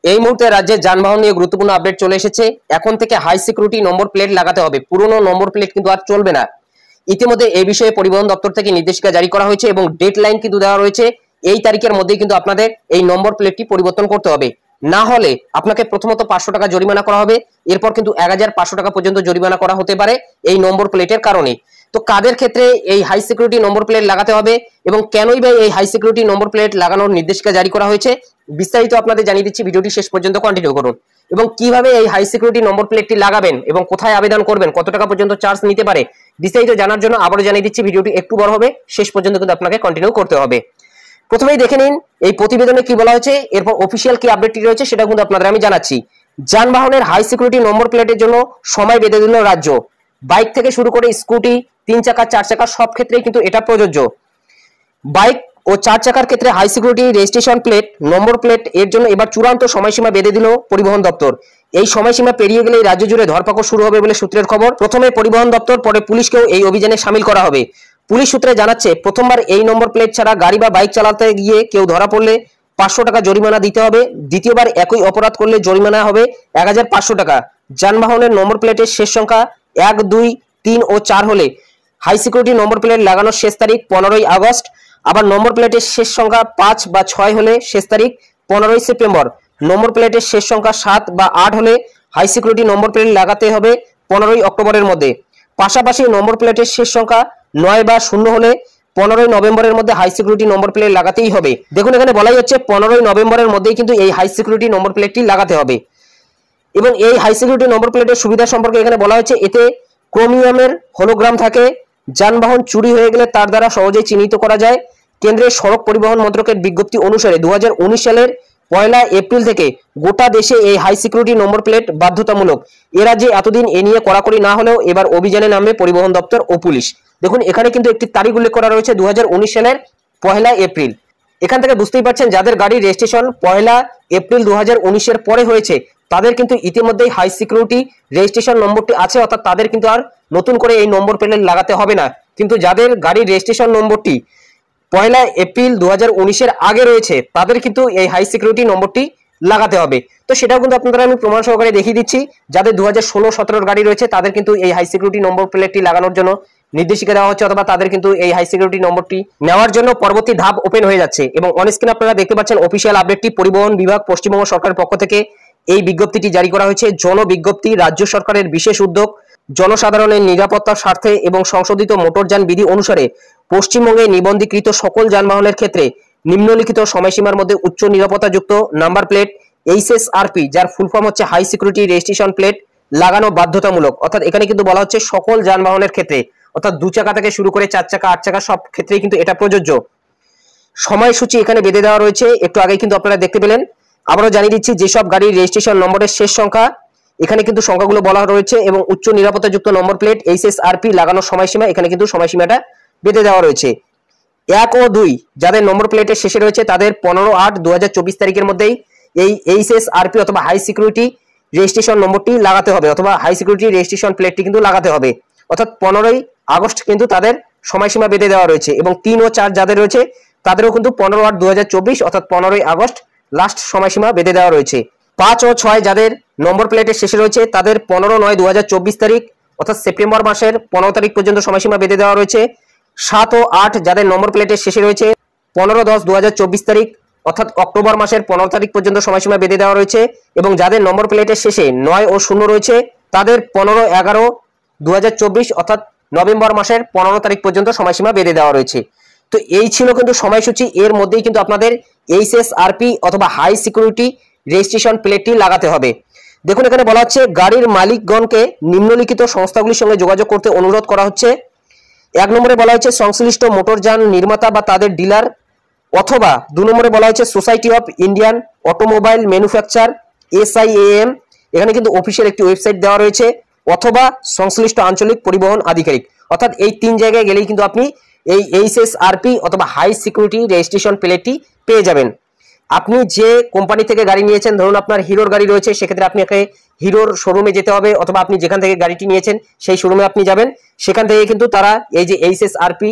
এই মুহূর্তে রাজ্যের যানবাহন নিয়ে গুরুত্বপূর্ণ আপডেট চলে এসেছে। এখন থেকে হাই সিকিউরিটি নম্বর প্লেট লাগাতে হবে, পুরনো নম্বর প্লেট কিন্তু আর চলবে না। ইতিমধ্যে এই বিষয়ে পরিবহন দপ্তর থেকে নির্দেশিকা জারি করা হয়েছে এবং ডেডলাইন কিন্তু দেওয়া রয়েছে। এই তারিখের মধ্যেই কিন্তু আপনাদের এই নম্বর প্লেটটি পরিবর্তন করতে হবে, না হলে আপনাকে প্রথমত 500 টাকা জরিমানা করা হবে, এরপর কিন্তু 1500 টাকা পর্যন্ত জরিমানা করা হতে পারে এই নম্বর প্লেটের কারণে। তো কাদের ক্ষেত্রে এই হাই সিকিউরিটি নম্বর প্লেট লাগাতে হবে এবং কেনই বা এই হাই সিকিউরিটি নম্বর প্লেট লাগানোর নির্দেশিকা জারি করা হয়েছে বিস্তারিত আপনাদের জানিয়ে দিচ্ছি। ভিডিওটি শেষ পর্যন্ত কন্টিনিউ করুন এবং কিভাবে এই হাই সিকিউরিটি নম্বর প্লেটটি লাগাবেন এবং কোথায় আবেদন করবেন, কত টাকা পর্যন্ত চার্জ নিতে পারে, বিস্তারিত জানার জন্য আবারও জানিয়ে দিচ্ছি। ভিডিওটি একটু বড় হবে, শেষ পর্যন্ত কিন্তু আপনাকে কন্টিনিউ করতে হবে। প্রথমেই দেখে নিন এই প্রতিবেদনে কি বলা হয়েছে, এরপর অফিসিয়াল কি আপডেটটি রয়েছে সেটা কিন্তু আপনাদের আমি জানাচ্ছি। যানবাহনের হাই সিকিউরিটি নম্বর প্লেটের জন্য সময় বেঁধে দিল রাজ্য। বাইক থেকে শুরু করে স্কুটি, 3 চাকা 4 চাকা সব ক্ষেত্রেই কিন্তু এটা প্রযোজ্য। বাইক ও 4 চাকার ক্ষেত্রে high security registration plate number plate এর জন্য এবার চূড়ান্ত সময়সীমা বেঁধে দিল পরিবহন দপ্তর। এই সময়সীমা পেরিয়ে গেলেই রাজ্য জুড়ে ধরপাকড় শুরু হবে বলে সূত্রের খবর। প্রথমে পরিবহন দপ্তর, পরে পুলিশকেও এই অভিযানে সামিল করা হবে। পুলিশ সূত্রে জানাচ্ছে, প্রথমবার এই নম্বর প্লেট ছাড়া গাড়ি বা বাইক চালাতে গিয়ে কেউ ধরা পড়লে 500 টাকা জরিমানা দিতে হবে। দ্বিতীয়বার একই অপরাধ করলে জরিমানা হবে 1500 টাকা। যানবাহনের নম্বর প্লেটের শেষ সংখ্যা 1, 2, 3 ও 4 হলে হাই সিকিউরিটি নম্বর প্লেট লাগানোর শেষ তারিখ 15ই আগস্ট। আবার নম্বর প্লেটের শেষ সংখ্যা 5 বা 6 হলে শেষ তারিখ 15ই সেপ্টেম্বর। নম্বর প্লেটের শেষ সংখ্যা 7 বা 8 হলে হাই সিকিউরিটি নম্বর প্লেট লাগাতে হবে 15ই অক্টোবরের মধ্যে। পাশাপাশি নম্বর প্লেটের শেষ সংখ্যা 9 বা 0 হলে 15ই নভেম্বরের মধ্যে হাই সিকিউরিটি নম্বর প্লেট লাগাতেই হবে। দেখুন এখানে বলাই হচ্ছে 15ই নভেম্বরের মধ্যেই কিন্তু এই হাই সিকিউরিটি নম্বর প্লেটটি লাগাতে হবে। এবং এই হাই সিকিউরিটি নম্বর প্লেটের সুবিধা সম্পর্কে এখানে বলা হয়েছে, এতে ক্রোমিয়ামের হোলোগ্রাম থাকে। যানবাহন চুরি হয়ে গেলে তার দ্বারা সহজেই চিহ্নিত করা যায়। কেন্দ্রের সড়ক পরিবহন মন্ত্রকের বিজ্ঞপ্তি অনুসারে 2019 সালের 1 এপ্রিল থেকে গোটা দেশে এই হাই সিকিউরিটি নম্বর প্লেট বাধ্যতামূলক। এ রাজ্যে এতদিন এ নিয়ে কড়াকড়ি না হলেও এবার অভিযানে নামবে পরিবহন দপ্তর ও পুলিশ। দেখুন এখানে কিন্তু একটি তারিখ উল্লেখ করা রয়েছে 2019 সালের 1 এপ্রিল। এখান থেকে বুঝতেই পারছেন যাদের গাড়ির রেজিস্ট্রেশন 1 এপ্রিল 2019 এর পরে হয়েছে তাদের কিন্তু ইতিমধ্যেই হাই সিকিউরিটি রেজিস্ট্রেশন নম্বরটি আছে, অর্থাৎ তাদের কিন্তু আর নতুন করে এই নম্বর প্লেট লাগাতে হবে না। কিন্তু যাদের গাড়ির রেজিস্ট্রেশন নম্বরটি 1 এপ্রিল 2019 এর আগে রয়েছে তাদের কিন্তু এই হাই সিকিউরিটি নম্বরটি লাগাতে হবে। তো সেটাও কিন্তু আপনাদের আমি প্রমাণ সহকারে দেখিয়ে দিচ্ছি। যাদের 2016-17 গাড়ি রয়েছে তাদের কিন্তু এই হাই সিকিউরিটি নম্বর প্লেটটি লাগানোর জন্য নির্দেশিকা দেওয়া হচ্ছে, অথবা তাদের কিন্তু এই হাই সিকিউরিটি নম্বরটি নেওয়ার জন্য পরবর্তী ধাপ ওপেন হয়ে যাচ্ছে। এবং অন স্ক্রিন আপনারা দেখতে পাচ্ছেন অফিসিয়াল আপডেটটি। পরিবহন বিভাগ পশ্চিমবঙ্গ সরকারের পক্ষ থেকে এই বিজ্ঞপ্তিটি জারি করা হয়েছে। জনবিজ্ঞপ্তি, রাজ্য সরকারের বিশেষ উদ্যোগ। জনসাধারণের নিরাপত্তার স্বার্থে এবং সংশোধিত মোটরযান বিধি অনুসারে পশ্চিমবঙ্গে নিবন্ধীকৃত সকল যানবাহনের ক্ষেত্রে নিম্নলিখিত সময়সীমার মধ্যে উচ্চ নিরাপত্তাযুক্ত নাম্বার প্লেট HSRP, যার ফুল ফর্ম হচ্ছে হাই সিকিউরিটি রেজিস্ট্রেশন প্লেট, লাগানো বাধ্যতামূলক। অর্থাৎ এখানে কিন্তু বলা হচ্ছে সকল যানবাহনের ক্ষেত্রে, অর্থাৎ 2 চাকা থেকে শুরু করে 4 চাকা 8 চাকা সব ক্ষেত্রেই কিন্তু এটা প্রযোজ্য। সময়সূচি এখানে বেঁধে দেওয়া রয়েছে, একটু আগে কিন্তু আপনারা দেখতে পেলেন। আবারও জানিয়ে দিচ্ছি, যেসব গাড়ির রেজিস্ট্রেশন নম্বরের শেষ সংখ্যা, এখানে কিন্তু সংখ্যাগুলো বলা রয়েছে এবং উচ্চ নিরাপত্তাযুক্ত নম্বর প্লেট HSRP লাগানোর সময়সীমা এখানে কিন্তু সময়সীমাটা বেঁধে দেওয়া রয়েছে। 1 ও 2 যাদের নম্বর প্লেটের শেষে রয়েছে তাদের 15/8/2024 তারিখের মধ্যেই এই HSRP অথবা হাই সিকিউরিটি রেজিস্ট্রেশন নম্বরটি লাগাতে হবে, অথবা হাই সিকিউরিটি রেজিস্ট্রেশন প্লেটটি কিন্তু লাগাতে হবে। অর্থাৎ 15ই আগস্ট কিন্তু তাদের সময়সীমা বেঁধে দেওয়া রয়েছে। এবং 3 ও 4 যাদের রয়েছে তাদেরও কিন্তু 15/8/2024 অর্থাৎ 15ই আগস্ট লাস্ট সময়সীমা বেঁধে দেওয়া রয়েছে। 5 ও 6 যাদের নম্বর প্লেটের শেষে রয়েছে তাদের 15/9/2024 তারিখ অর্থাৎ সেপ্টেম্বর মাসের 15 তারিখ পর্যন্ত সময়সীমা বেঁধে দেওয়া রয়েছে। 7 ও 8 যাদের নম্বর প্লেটের শেষে রয়েছে 15/10/2024 তারিখ অর্থাৎ অক্টোবর মাসের 15 তারিখ পর্যন্ত সময়সীমা বেঁধে দেওয়া রয়েছে। এবং যাদের নম্বর প্লেটের শেষে 9 ও 0 রয়েছে তাদের 15/11/2024 অর্থাৎ নভেম্বর মাসের 15 তারিখ পর্যন্ত সময়সীমা বেঁধে দেওয়া রয়েছে। তো এই ছিল কিন্তু সময়সূচি। এর মধ্যেই কিন্তু আপনাদের HSRP অথবা হাই সিকিউরিটি রেজিস্ট্রেশন প্লেটটি লাগাতে হবে। দেখুন এখানে বলা হচ্ছে, গাড়ির মালিকগণকে নিম্নলিখিত সংস্থাগুলির সঙ্গে যোগাযোগ করতে অনুরোধ করা হচ্ছে। 1 নম্বরে বলা হচ্ছে সংশ্লিষ্ট মোটরযান নির্মাতা বা তাদের ডিলার, অথবা 2 নম্বরে বলা হচ্ছে society of Indian automobile manufacture SIAM, এখানে কিন্তু অফিসিয়াল একটি ওয়েবসাইট দেওয়া রয়েছে, অথবা সংশ্লিষ্ট আঞ্চলিক পরিবহন আধিকারিক। অর্থাৎ এই 3 জায়গায় গেলেই কিন্তু আপনি এই HSRP অথবা হাই সিকিউরিটি রেজিস্ট্রেশন প্লেটটি পেয়ে যাবেন। আপনি যে কোম্পানি থেকে গাড়ি নিয়েছেন, ধরুন আপনার হিরোর গাড়ি রয়েছে, সেক্ষেত্রে আপনি হিরোর শোরুমে যেতে হবে, অথবা আপনি যেখান থেকে গাড়িটি নিয়েছেন সেই শোরুমে আপনি যাবেন। সেখান থেকে কিন্তু তারা এই যে HSRP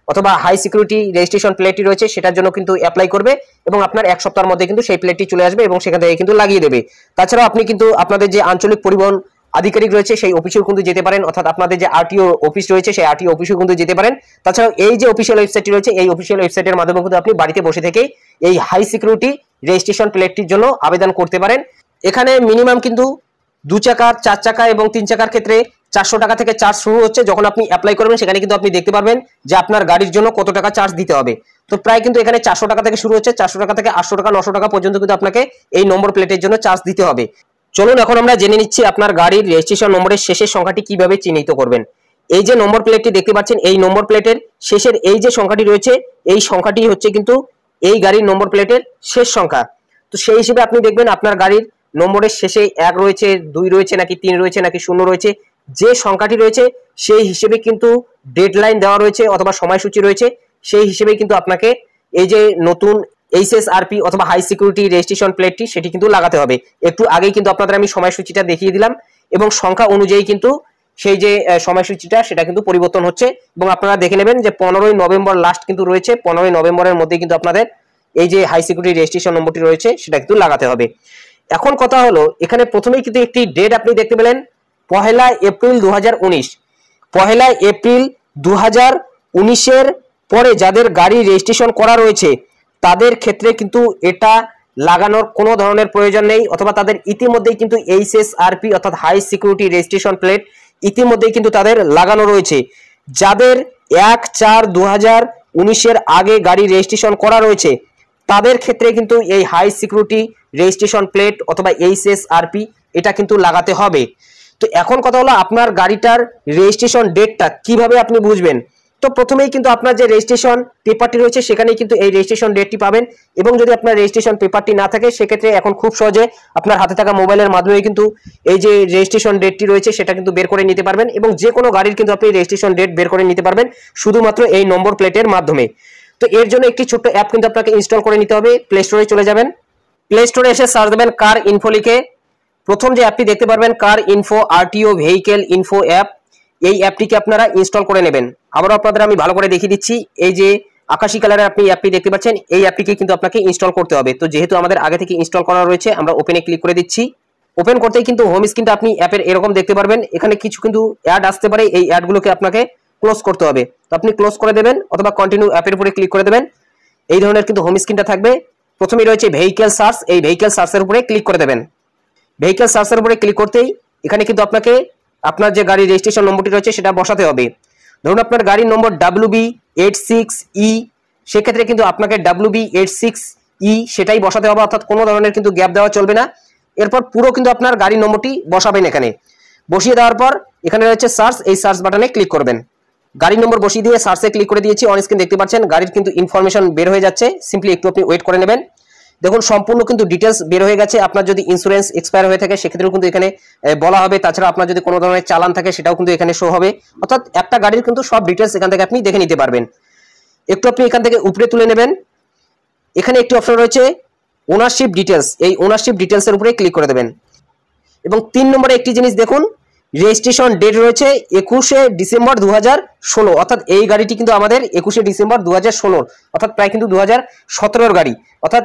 অথবা হাই সিকিউরিটি রেজিস্ট্রেশন প্লেটটি রয়েছে সেটার জন্য কিন্তু অ্যাপ্লাই করবে এবং আপনার এক সপ্তাহের মধ্যে কিন্তু সেই প্লেটটি চলে আসবে এবং সেখান থেকে কিন্তু লাগিয়ে দেবে। তাছাড়াও আপনি কিন্তু আপনাদের যে আঞ্চলিক পরিবহন আধিকারিক রয়েছে সেই অফিসেও কিন্তু যেতে পারেন, অর্থাৎ আপনাদের যে আরটিও অফিস রয়েছে সেই আরটিও অফিসেও কিন্তু যেতে পারেন। তাছাড়াও এই যে অফিসিয়াল ওয়েবসাইটটি রয়েছে এই অফিসিয়াল ওয়েবসাইটের মাধ্যমে কিন্তু আপনি বাড়িতে বসে থেকে এই হাই সিকিউরিটি রেজিস্ট্রেশন প্লেটটির জন্য আবেদন করতে পারেন। এখানে মিনিমাম কিন্তু 2 চাকা 4 চাকা এবং 3 চাকার ক্ষেত্রে 400 টাকা থেকে চার্জ শুরু হচ্ছে। যখন আপনি অ্যাপ্লাই করবেন সেখানে কিন্তু আপনি দেখতে পারবেন যে আপনার গাড়ির জন্য কত টাকা চার্জ দিতে হবে। তো প্রায় কিন্তু এখানে 400 টাকা থেকে শুরু হচ্ছে, 400 টাকা থেকে 800 টাকা 900 টাকা পর্যন্ত কিন্তু আপনাকে এই নম্বর প্লেটের জন্য চার্জ দিতে হবে। চলুন এখন আমরা জেনে নিচ্ছি আপনার গাড়ির রেজিস্ট্রেশন নম্বরের শেষের সংখ্যাটি কিভাবে চিহ্নিত করবেন। এই যে নম্বর প্লেটটি দেখতে পাচ্ছেন এই নম্বর প্লেটের শেষের এই যে সংখ্যাটি রয়েছে এই সংখ্যাটি হচ্ছে কিন্তু এই গাড়ির নম্বর প্লেটের শেষ সংখ্যা। তো সেই হিসেবে আপনি দেখবেন আপনার গাড়ির নম্বরের শেষে 1 রয়েছে, 2 রয়েছে নাকি 3 রয়েছে নাকি 0 রয়েছে, যে সংখ্যাটি রয়েছে সেই হিসেবে কিন্তু ডেডলাইন দেওয়া রয়েছে অথবা সময়সূচি রয়েছে, সেই হিসেবে কিন্তু আপনাকে এই যে নতুন এইচএসআরপি অথবা হাই সিকিউরিটি রেজিস্ট্রেশন প্লেটটি সেটি কিন্তু লাগাতে হবে। একটু আগেই কিন্তু আপনাদের আমি সময়সূচিটা দেখিয়ে দিলাম এবং সংখ্যা অনুযায়ী কিন্তু সেই যে সময়সূচিটা সেটা কিন্তু পরিবর্তন হচ্ছে এবং আপনারা দেখে নেবেন যে 15ই নভেম্বর লাস্ট কিন্তু রয়েছে। 15ই নভেম্বরের মধ্যে কিন্তু আপনাদের এই যে হাই সিকিউরিটি রেজিস্ট্রেশন নম্বরটি রয়েছে সেটা কিন্তু লাগাতে হবে। এখন কথা হলো এখানে প্রথমেই কিন্তু একটি ডেট আপনি দেখতে পেলেন 1 এপ্রিল 2019। 1 এপ্রিল 2019-এর পরে যাদের গাড়ি রেজিস্ট্রেশন করা রয়েছে তাদের ক্ষেত্রে কিন্তু এটা লাগানোর কোনো ধরনের প্রয়োজন নেই, অথবা তাদের ইতিমধ্যেই কিন্তু এইচএসআরপি অর্থাৎ হাই সিকিউরিটি রেজিস্ট্রেশন প্লেট ইতিমধ্যেই কিন্তু তাদের লাগানো রয়েছে। যাদের 1/4/2019-এর আগে গাড়ি রেজিস্ট্রেশন করা রয়েছে তাদের ক্ষেত্রে কিন্তু এই হাই সিকিউরিটি রেজিস্ট্রেশন প্লেট অথবা এইচএসআরপি এটা কিন্তু লাগাতে হবে। তো এখন কথা হলো আপনার গাড়িটার রেজিস্ট্রেশন ডেটটা কিভাবে আপনি বুঝবেন। তো প্রথমেই কিন্তু আপনার যে রেজিস্ট্রেশন পেপারটি রয়েছে সেখানেই কিন্তু এই রেজিস্ট্রেশন ডেটটি পাবেন এবং যদি আপনার রেজিস্ট্রেশন পেপারটি না থাকে সেক্ষেত্রে এখন খুব সহজে আপনার হাতে থাকা মোবাইলের মাধ্যমে কিন্তু এই যে রেজিস্ট্রেশন ডেটটি রয়েছে সেটা কিন্তু বের করে নিতে পারবেন এবং যে কোনো গাড়ির কিন্তু আপনি রেজিস্ট্রেশন ডেট বের করে নিতে পারবেন শুধুমাত্র এই নম্বর প্লেটের মাধ্যমে। তো এর জন্য একটি ছোট্ট অ্যাপ কিন্তু আপনাকে ইনস্টল করে নিতে হবে। প্লে স্টোরে চলে যাবেন, প্লে স্টোরে এসে সার্চ দেবেন কার ইনফো লিখে। প্রথম যে অ্যাপটি দেখতে পারবেন car info RTO vehicle info app, এই অ্যাপটিকে আপনারা ইনস্টল করে নেবেন। আবারও আপনাদের আমি ভালো করে দেখিয়ে দিচ্ছি, এই যে আকাশী কালারের আপনি অ্যাপটি দেখতে পাচ্ছেন এই অ্যাপটিকে কিন্তু আপনাকে ইনস্টল করতে হবে। তো যেহেতু আমাদের আগে থেকে ইনস্টল করা রয়েছে আমরা ওপেনে ক্লিক করে দিচ্ছি। ওপেন করতেই কিন্তু হোম স্ক্রিনটা আপনি অ্যাপের এরকম দেখতে পারবেন। এখানে কিছু কিন্তু অ্যাড আসতে পারে, এই অ্যাডগুলোকে আপনাকে ক্লোজ করতে হবে। তো আপনি ক্লোজ করে দেবেন অথবা কন্টিনিউ অ্যাপের উপরে ক্লিক করে দেবেন। এই ধরনের কিন্তু হোম স্ক্রিনটা থাকবে। প্রথমেই রয়েছে ভেহিকেল সার্চ, এই ভেহিকেল সার্চের উপরে ক্লিক করে দেবেন। ভেহিকেল সার্চের উপরে ক্লিক করতেই এখানে কিন্তু আপনাকে আপনার যে গাড়ির রেজিস্ট্রেশন নম্বরটি রয়েছে সেটা বসাতে হবে। ধরুন আপনার গাড়ির নম্বর WB86E, সেক্ষেত্রে কিন্তু আপনাকে WB86E সেটাই বসাতে হবে, অর্থাৎ কোনো ধরনের কিন্তু গ্যাপ দেওয়া চলবে না। এরপর পুরো কিন্তু আপনার গাড়ির নম্বরটি বসাবেন। এখানে বসিয়ে দেওয়ার পর এখানে রয়েছে সার্চ, এই সার্চ বাটনে ক্লিক করবেন। গাড়ির নম্বর বসিয়ে দিয়ে সার্চে ক্লিক করে দিয়েছি। অন স্ক্রিন দেখতে পাচ্ছেন গাড়ির কিন্তু ইনফরমেশন বের হয়ে যাচ্ছে, সিম্পলি একটু আপনি ওয়েট করে নেবেন। দেখুন সম্পূর্ণ কিন্তু ডিটেলস বের হয়ে গেছে। আপনার যদি ইন্স্যুরেন্স এক্সপায়ার হয়ে থাকে সেক্ষেত্রেও কিন্তু এখানে বলা হবে। তাছাড়া আপনার যদি কোনো ধরনের চালান থাকে সেটাও কিন্তু এখানে শো হবে, অর্থাৎ একটা গাড়ির কিন্তু সব ডিটেলস এখান থেকে আপনি দেখে নিতে পারবেন। একটু আপনি এখান থেকে উপরে তুলে নেবেন। এখানে একটি অপশন রয়েছে ওনারশিপ ডিটেলস, এই ওনারশিপ ডিটেলসের উপরে ক্লিক করে দেবেন এবং 3 নম্বরে একটি জিনিস দেখুন রেজিস্ট্রেশন ডেট রয়েছে 21শে ডিসেম্বর 2016, অর্থাৎ এই গাড়িটি কিন্তু আমাদের 21শে ডিসেম্বর 2016, অর্থাৎ প্রায় কিন্তু 2017-এর গাড়ি, অর্থাৎ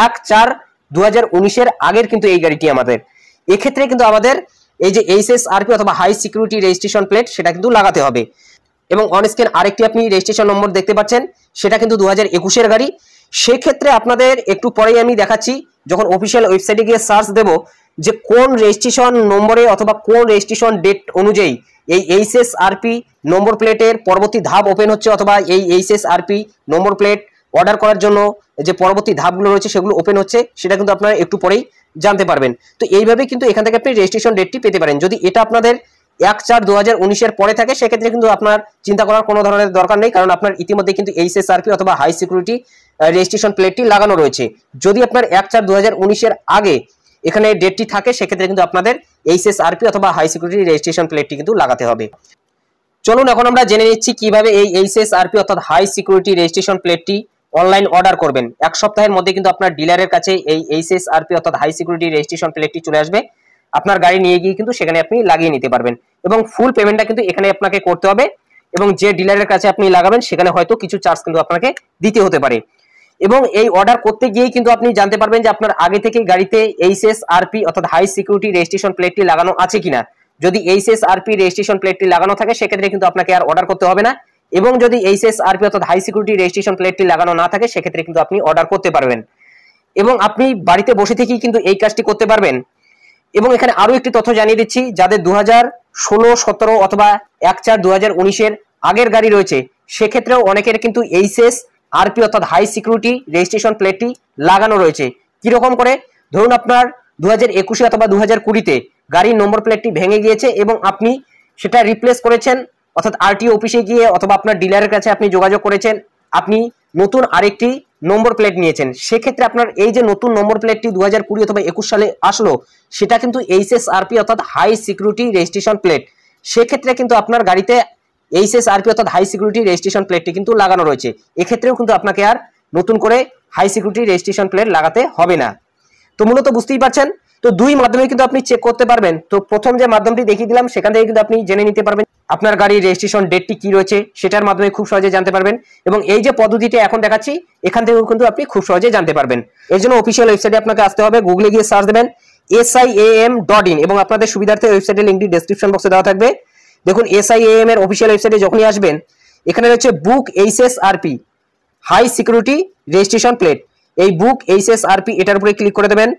1/4/2019-এর আগের কিন্তু এই গাড়িটি আমাদের। এক্ষেত্রে কিন্তু আমাদের এই যে এইচএসআরপি অথবা হাই সিকিউরিটি রেজিস্ট্রেশন প্লেট সেটা কিন্তু লাগাতে হবে। এবং অন স্ক্রিন আরেকটি আপনি রেজিস্ট্রেশন নম্বর দেখতে পাচ্ছেন, সেটা কিন্তু 2021-এর গাড়ি। সেক্ষেত্রে আপনাদের একটু পরেই আমি দেখাচ্ছি যখন অফিসিয়াল ওয়েবসাইটে গিয়ে সার্চ দেব যে কোন রেজিস্ট্রেশন নম্বরে অথবা কোন রেজিস্ট্রেশন ডেট অনুযায়ী এই এইচএসআরপি নম্বর প্লেটের পরবর্তী ধাপ ওপেন হচ্ছে, অথবা এই এইচএসআরপি নম্বর প্লেট অর্ডার করার জন্য যে পরবর্তী ধাপগুলো রয়েছে সেগুলো ওপেন হচ্ছে, সেটা কিন্তু আপনারা একটু পরেই জানতে পারবেন। তো এইভাবে কিন্তু এখান থেকে আপনি রেজিস্ট্রেশন ডেটটি পেতে পারেন। যদি এটা আপনাদের 1/4/2019-এর পরে থাকে সেক্ষেত্রে কিন্তু আপনার চিন্তা করার কোনো ধরনের দরকার নেই, কারণ আপনার ইতিমধ্যে কিন্তু এইচএসআরপি অথবা হাই সিকিউরিটি রেজিস্ট্রেশন প্লেটটি লাগানো রয়েছে। যদি আপনার 1/4/2019-এর আগে এখানে ডেটটি থাকে সেক্ষেত্রে কিন্তু আপনাদের এইচএসআরপি অথবা হাই সিকিউরিটি রেজিস্ট্রেশন প্লেটটি কিন্তু লাগাতে হবে। চলুন এখন আমরা জেনে নিচ্ছি কিভাবে এই এইচএসআরপি অর্থাৎ হাই সিকিউরিটি রেজিস্ট্রেশন প্লেটটি অনলাইন অর্ডার করবেন। এক সপ্তাহের মধ্যে কিন্তু আপনার ডিলারের কাছে এই এইচএসআরপি অর্থাৎ হাই সিকিউরিটি রেজিস্ট্রেশন প্লেটটি চলে আসবে। আপনার গাড়ি নিয়ে গিয়ে কিন্তু সেখানে আপনি লাগিয়ে নিতে পারবেন এবং ফুল পেমেন্টটা কিন্তু এখানে আপনাকে করতে হবে। এবং যে ডিলারের কাছে আপনি লাগাবেন সেখানে হয়তো কিছু চার্জ কিন্তু আপনাকে দিতে হতে পারে। এবং এই অর্ডার করতে গিয়েই কিন্তু আপনি জানতে পারবেন যে আপনার আগে থেকে গাড়িতে HSRP অর্থাৎ হাই সিকিউরিটি রেজিস্ট্রেশন প্লেটটি লাগানো আছে কিনা। যদি HSRP রেজিস্ট্রেশন প্লেটটি লাগানো থাকে সেক্ষেত্রে কিন্তু আপনাকে আর অর্ডার করতে হবে না, এবং যদি HSRP অর্থাৎ হাই সিকিউরিটি রেজিস্ট্রেশন প্লেটটি লাগানো না থাকে সেক্ষেত্রে কিন্তু আপনি অর্ডার করতে পারবেন এবং আপনি বাড়িতে বসে থেকেই কিন্তু এই কাজটি করতে পারবেন। এবং এখানে আরো একটি তথ্য জানিয়ে দিচ্ছি, যাদের 2016, 17 অথবা 1/4/2019 আগের গাড়ি রয়েছে সেক্ষেত্রেও অনেকের কিন্তু HSRP অর্থাৎ হাই সিকিউরিটি রেজিস্ট্রেশন প্লেটটি লাগানো রয়েছে। কিরকম করে, ধরুন আপনার 2021 অথবা 2020-তে গাড়ির নম্বর প্লেটটি ভেঙে গিয়েছে এবং আপনি সেটা রিপ্লেস করেছেন, অর্থাৎ RTO অফিসে গিয়ে অথবা আপনার ডিলারের কাছে আপনি যোগাযোগ করেছেন, আপনি নতুন আরেকটি নম্বর প্লেট নিয়েছেন। সেক্ষেত্রে আপনার এই যে নতুন নম্বর প্লেটটি 2020 অথবা 21 সালে আসলো সেটা কিন্তু HSRP অর্থাৎ হাই সিকিউরিটি রেজিস্ট্রেশন প্লেট। সেক্ষেত্রে কিন্তু আপনার গাড়িতে HSRP অর্থাৎ হাই সিকিউরিটি রেজিস্ট্রেশন প্লেটটি কিন্তু লাগানো রয়েছে। এক্ষেত্রেও কিন্তু আপনাকে আর নতুন করে হাই সিকিউরিটি রেজিস্ট্রেশন প্লেট লাগাতে হবে না। তো মূলত বুঝতেই পারছেন, তো দুই মাধ্যমে কিন্তু আপনি চেক করতে পারবেন। তো প্রথম যে মাধ্যমটি দেখিয়ে দিলাম সেখান থেকে কিন্তু আপনি জেনে নিতে পারবেন আপনার গাড়ির রেজিস্ট্রেশন ডেটটি কি রয়েছে, সেটার মাধ্যমে খুব সহজে জানতে পারবেন। এবং এই যে পদ্ধতিটি এখন দেখাচ্ছি এখান থেকেও কিন্তু আপনি খুব সহজে জানতে পারবেন। এর জন্য অফিসিয়াল ওয়েবসাইটে আপনাকে আসতে হবে, গুগলে গিয়ে সার্চ দেবেন siam.in এবং আপনাদের সুবিধার্থে ওয়েবসাইটের লিঙ্কটি ডেসক্রিপশন বক্সে দেওয়া থাকবে। দেখুন siam এর অফিসিয়াল ওয়েবসাইটে যখনই আসবেন এখানে রয়েছে book HSRP high security registration plate. এই বুক HSRP এটার উপরে ক্লিক করে দেবেন।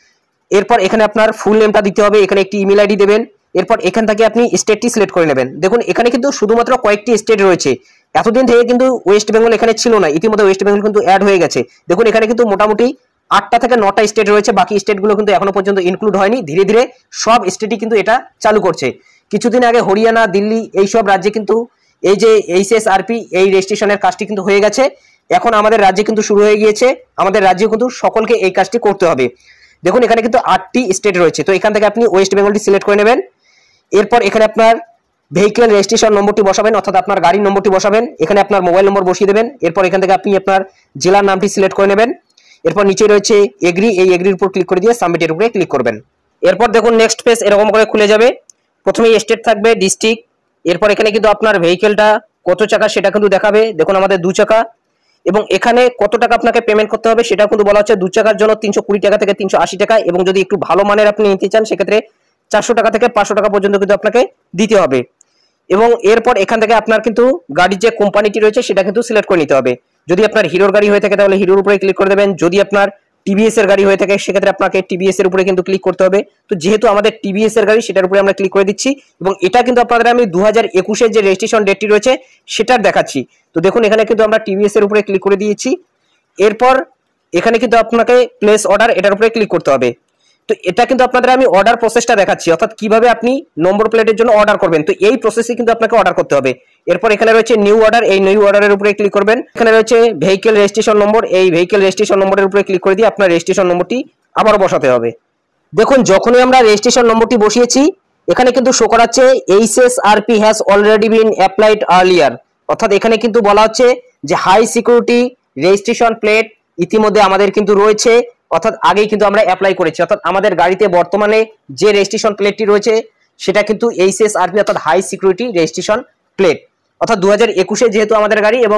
এরপর এখানে আপনার ফুল নেমটা দিতে হবে, এখানে একটি ইমেল আইডি দেবেন। এরপর এখান থেকে আপনি স্টেটটি সিলেক্ট করে নেবেন। দেখুন এখানে কিন্তু শুধুমাত্র কয়েকটি স্টেট রয়েছে, এতদিন থেকে কিন্তু ওয়েস্ট বেঙ্গল এখানে ছিল না, ইতিমধ্যে ওয়েস্ট বেঙ্গল কিন্তু অ্যাড হয়ে গেছে। দেখুন এখানে কিন্তু মোটামুটি 8টা থেকে 9টা স্টেট রয়েছে, বাকি স্টেটগুলো কিন্তু এখনো পর্যন্ত ইনক্লুড হয়নি। ধীরে ধীরে সব স্টেটই কিন্তু এটা চালু করছে। কিছুদিন আগে হরিয়ানা, দিল্লি এইসব রাজ্যে কিন্তু এই যে HSRP এই রেজিস্ট্রেশনের কাজটি কিন্তু হয়ে গেছে। এখন আমাদের রাজ্যে কিন্তু শুরু হয়ে গিয়েছে, আমাদের রাজ্যে কিন্তু সকলকে এই কাজটি করতে হবে। দেখুন এখানে কিন্তু 8টি স্টেট রয়েছে, তো এখান থেকে আপনি ওয়েস্ট বেঙ্গলটি সিলেক্ট করে নেবেন। এরপর এখানে আপনার ভেহিকেল রেজিস্ট্রেশন নম্বরটি বসাবেন, অর্থাৎ আপনার গাড়ির নম্বরটি বসাবেন। এখানে আপনার মোবাইল নম্বর বসিয়ে দেবেন। এরপর এখান থেকে আপনি আপনার জেলার নামটি সিলেক্ট করে নেবেন। এরপর নিচে রয়েছে এগ্রি, এই এগ্রির উপর ক্লিক করে দিয়ে সাবমিটের উপরে ক্লিক করবেন। এরপর দেখুন নেক্সট পেজ এরকম করে খুলে যাবে। প্রথমে স্টেট থাকবে, ডিস্ট্রিক্ট, এরপর এখানে কিন্তু আপনার ভেহিকেলটা কত চাকা সেটা কিন্তু দেখাবে। দেখুন আমাদের 2 চাকা, এবং এখানে কত টাকা আপনাকে পেমেন্ট করতে হবে সেটা কিন্তু বলা হচ্ছে 2 চাকার জন্য 320 টাকা থেকে 380 টাকা, এবং যদি একটু ভালো মানের আপনি নিতে চান সেক্ষেত্রে 400 টাকা থেকে 500 টাকা পর্যন্ত কিন্তু আপনাকে দিতে হবে। এবং এরপর এখান থেকে আপনার কিন্তু গাড়ির যে কোম্পানিটি রয়েছে সেটা কিন্তু সিলেক্ট করে নিতে হবে। যদি আপনার হিরোর গাড়ি হয়ে থাকে তাহলে হিরোর উপরে ক্লিক করে দেবেন, যদি আপনার TVS এর গাড়ি হয়ে থাকে সেক্ষেত্রে আপনাকে TVS এর উপরে কিন্তু ক্লিক করতে হবে। তো যেহেতু আমাদের TVS এর গাড়ি সেটার উপরে আমরা ক্লিক করে দিচ্ছি, এবং এটা কিন্তু আপনাদের আমি 2021 যে রেজিস্ট্রেশন ডেটটি রয়েছে সেটার দেখাচ্ছি। তো দেখুন এখানে কিন্তু আমরা TVS এর উপরে ক্লিক করে দিয়েছি। এরপর এখানে কিন্তু আপনাকে প্লেস অর্ডার এটার উপরে ক্লিক করতে হবে। তো এটা কিন্তু আপনাদের আমি অর্ডার প্রসেসটা দেখাচ্ছি, অর্থাৎ কিভাবে আপনি নম্বর প্লেটের জন্য অর্ডার করবেন। তো এই প্রসেসে কিন্তু আপনাকে অর্ডার করতে হবে। এরপর এখানে রয়েছে নিউ অর্ডার, এই নিউ অর্ডারের উপরে ক্লিক করবেন। এখানে রয়েছে ভেহিকেল রেজিস্ট্রেশন নম্বর, এই ভেহিকেল রেজিস্ট্রেশন নম্বরের উপরে ক্লিক করে দিয়ে আপনার রেজিস্ট্রেশন নম্বরটি আবার বসাতে হবে। দেখুন যখনই আমরা রেজিস্ট্রেশন নম্বরটি বসিয়েছি এখানে কিন্তু শো করাচ্ছে HSRP has already been applied earlier, অর্থাৎ এখানে কিন্তু বলা হচ্ছে যে হাই সিকিউরিটি রেজিস্ট্রেশন প্লেট ইতিমধ্যে আমাদের কিন্তু রয়েছে, অর্থাৎ আগেই কিন্তু আমরা অ্যাপ্লাই করেছি। অর্থাৎ আমাদের গাড়িতে বর্তমানে যে রেজিস্ট্রেশন প্লেটটি রয়েছে সেটা কিন্তু HSRP অর্থাৎ হাই সিকিউরিটি রেজিস্ট্রেশন প্লেট। অর্থাৎ 2021 যেহেতু আমাদের গাড়ি, এবং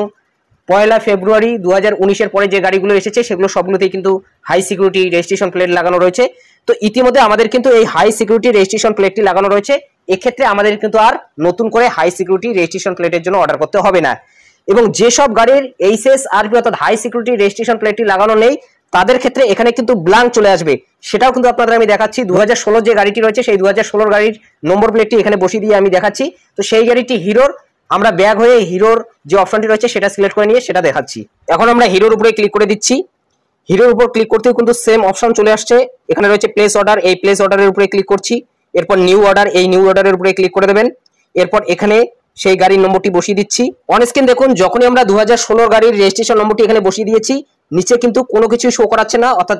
1 ফেব্রুয়ারি 2019-এর পরে যে গাড়িগুলো এসেছে সেগুলো সবগুলোতেই কিন্তু হাই সিকিউরিটি রেজিস্ট্রেশন প্লেট লাগানো রয়েছে। তো ইতিমধ্যে আমাদের কিন্তু এই হাই সিকিউরিটি রেজিস্ট্রেশন প্লেটটি লাগানো রয়েছে। এক্ষেত্রে আমাদের কিন্তু আর নতুন করে হাই সিকিউরিটি রেজিস্ট্রেশন প্লেটের জন্য অর্ডার করতে হবে না। এবং যেসব গাড়ির HSRP অর্থাৎ হাই সিকিউরিটি রেজিস্ট্রেশন প্লেটটি লাগানো নেই তাদের ক্ষেত্রে এখানে কিন্তু ব্ল্যাঙ্ক চলে আসবে, সেটাও কিন্তু আপনাদের আমি দেখাচ্ছি। 2016 যে গাড়িটি রয়েছে সেই 2016 গাড়ির নম্বর প্লেটটি এখানে বসিয়ে দিয়ে আমি দেখাচ্ছি। তো সেই গাড়িটি হিরোর, আমরা ব্যাগ হয়ে হিরোর যে অপশনটি রয়েছে সেটা সিলেক্ট করে নিয়ে সেটা দেখাচ্ছি। এখন আমরা হিরোর উপরে ক্লিক করে দিচ্ছি। হিরোর উপর ক্লিক করতেও কিন্তু সেম অপশন চলে আসছে, এখানে রয়েছে প্লেস অর্ডার, এই প্লেস অর্ডারের উপরে ক্লিক করছি। এরপর নিউ অর্ডার, এই নিউ অর্ডারের উপরে ক্লিক করে দেবেন। এরপর এখানে সেই গাড়ির নম্বরটি বসিয়ে দিচ্ছি। অন স্ক্রিন দেখুন যখনই আমরা 2016 গাড়ির রেজিস্ট্রেশন নম্বরটি এখানে বসিয়ে দিয়েছি নিচে কিন্তু কোনো কিছু শো করাচ্ছে না, অর্থাৎ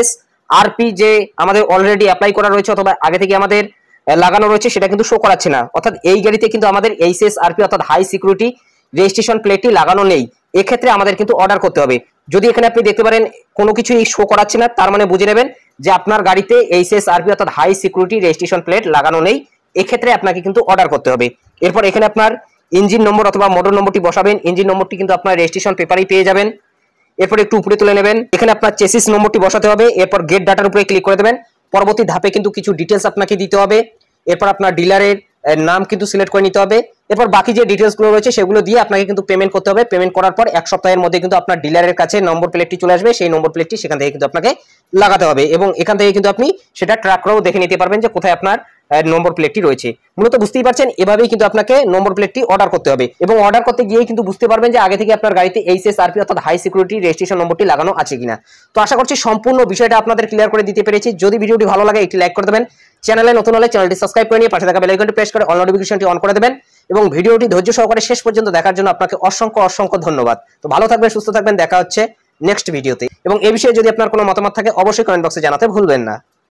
HSRP যে আমাদের অলরেডি অ্যাপ্লাই করা রয়েছে অথবা আগে থেকে আমাদের লাগানো রয়েছে সেটা কিন্তু শো করাচ্ছে না। অর্থাৎ এই গাড়িতে কিন্তু আমাদের HSRP অর্থাৎ হাই সিকিউরিটি রেজিস্ট্রেশন প্লেটটি লাগানো নেই। এক্ষেত্রে আমাদের কিন্তু অর্ডার করতে হবে। যদি এখানে আপনি দেখতে পারেন কোনো কিছুই শো করাচ্ছে না, তার মানে বুঝে নেবেন যে আপনার গাড়িতে HSRP অর্থাৎ হাই সিকিউরিটি রেজিস্ট্রেশন প্লেট লাগানো নেই। এক্ষেত্রে আপনাকে কিন্তু অর্ডার করতে হবে। এরপর এখানে আপনার ইঞ্জিন নম্বর অথবা মোটর নম্বরটি বসাবেন। ইঞ্জিন নম্বরটি কিন্তু আপনার রেজিস্ট্রেশন পেপারেই পেয়ে যাবেন। এরপর একটু উপরে তুলে নেবেন, এখানে আপনার চেসিস নম্বরটি বসাতে হবে। এরপর গেট ডাটার উপরে ক্লিক করে দেবেন। পরবর্তী ধাপে কিন্তু কিছু ডিটেলস আপনাকে দিতে হবে। এরপর আপনার ডিলারের নাম কিন্তু সিলেক্ট করে নিতে হবে। এরপর বাকি যে ডিটেলসগুলো রয়েছে সেগুলো দিয়ে আপনাকে কিন্তু পেমেন্ট করতে হবে। পেমেন্ট করার পর 1 সপ্তাহের মধ্যে কিন্তু আপনার ডিলারের কাছে নম্বর প্লেটটি চলে আসবে। সেই নম্বর প্লেটটি সেখান থেকে কিন্তু আপনাকে লাগাতে হবে এবং এখান থেকে কিন্তু আপনি সেটা ট্র্যাক করেও দেখে নিতে পারবেন যে কোথায় আপনার নম্বর প্লেটটি রয়েছে। মূলত বুঝতেই পারছেন, এভাবেই কিন্তু আপনাকে নম্বর প্লেটটি অর্ডার করতে হবে এবং অর্ডার করতে গিয়েই কিন্তু বুঝতে পারবেন যে আগে থেকে আপনার গাড়িতে HSRP অর্থাৎ হাই সিকিউরিটি রেজিস্ট্রেশন নম্বরটি লাগানো আছে কিনা। তো আশা করছি সম্পূর্ণ বিষয়টা আপনাদের ক্লিয়ার করে দিতে পেরেছি। যদি ভিডিওটি ভালো লাগে একটি লাইক করে দেবেন, চ্যানেলে নতুন হলে চ্যানেলটি সাবস্ক্রাইব করে নিয়ে পাশে থাকা বেল আইকনটি প্রেস করে অল নোটিফিকেশনটি অন করে দেবেন এবং ভিডিওটি ধৈর্য সহকারে শেষ পর্যন্ত দেখার জন্য আপনাকে অসংখ্য ধন্যবাদ। তো ভালো থাকবেন, সুস্থ থাকবেন, দেখা হচ্ছে নেক্সট ভিডিওতে। এবং এই বিষয়ে যদি আপনার কোনো মতামত থাকে অবশ্যই কমেন্ট বক্সে জানাতে ভুলবেন না।